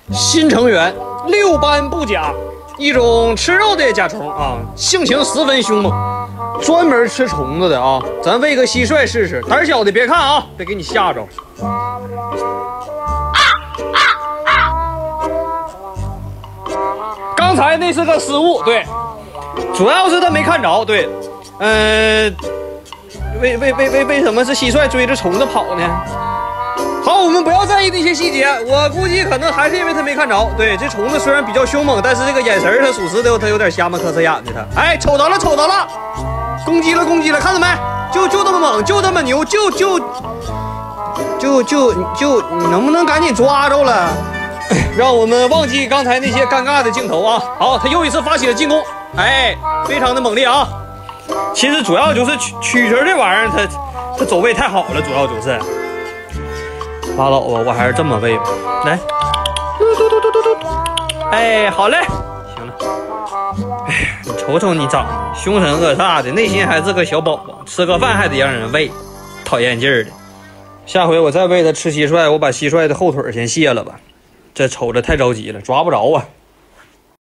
新成员六斑布甲，一种吃肉的甲虫啊，性情十分凶猛，专门吃虫子的啊。咱喂个蟋蟀试试，胆小的别看啊，别给你吓着。刚才那是个失误，对，主要是他没看着，对，为什么是蟋蟀追着虫子跑呢？好，我们不要在意那些细节，我估计可能还是因为他没看着。对，这虫子虽然比较凶猛，但是这个眼神他属实的，他有点瞎嘛，磕碜眼的他。哎，瞅到了，瞅到了，攻击了，攻击了，看到没？就这么猛，就这么牛，你能不能赶紧抓着了？让我们忘记刚才那些尴尬的镜头啊！好，他又一次发起了进攻，哎，非常的猛烈啊！其实主要就是蛐蛐这玩意儿，它走位太好了，主要就是。拉倒吧，我还是这么喂吧。来，哎，好嘞，行了。哎，你瞅瞅你长得凶神恶煞的，内心还是个小宝宝，吃个饭还得让人喂，讨厌劲儿的。下回我再喂它吃蟋蟀，我把蟋蟀的后腿先卸了吧。这瞅着太着急了，抓不着啊。